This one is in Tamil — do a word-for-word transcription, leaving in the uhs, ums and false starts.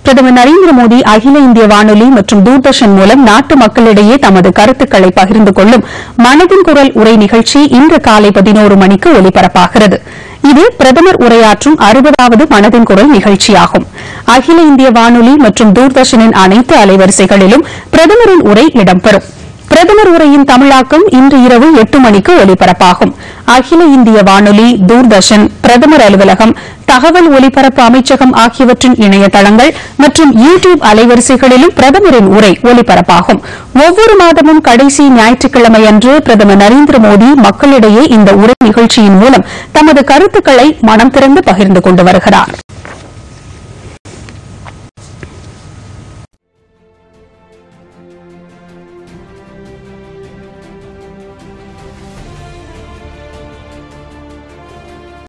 பிரதமர் நரேந்திர மோடி அகில இந்திய வானொலி மற்றும் தூர்தர்ஷன் மூலம் நாட்டு மக்களிடையே தமது கருத்துக்களை பகிர்ந்து கொள்ளும் மனதின் குரல் உரை நிகழ்ச்சி இன்று காலை பதினோரு மணிக்கு ஒலிபரப்பாகிறது. இது பிரதமர் உரையாற்றும் அறுபதாவது மனதின் குரல் நிகழ்ச்சியாகும். அகில இந்திய வானொலி மற்றும் தூர்தர்ஷனின் அனைத்து அலைவரிசைகளிலும் பிரதமரின் உரை இடம்பெறும். பிரதமர் உரையின் தமிழாக்கம் இன்று இரவு எட்டு மணிக்கு ஒலிபரப்பாகும். அகில இந்திய வானொலி, தூர்தர்ஷன், பிரதமர் அலுவலகம், தகவல் ஒலிபரப்பு அமைச்சகம் ஆகியவற்றின் இணையதளங்கள் மற்றும் யூ டியூப் அலைவரிசைகளிலும் பிரதமரின் உரை ஒலிபரப்பாகும். ஒவ்வொரு மாதமும் கடைசி ஞாயிற்றுக்கிழமையன்று பிரதமர் நரேந்திர மோடி மக்களிடையே இந்த உரை நிகழ்ச்சியின் மூலம் தமது கருத்துக்களை மனம் திறந்து பகிர்ந்து கொண்டு வருகிறார்.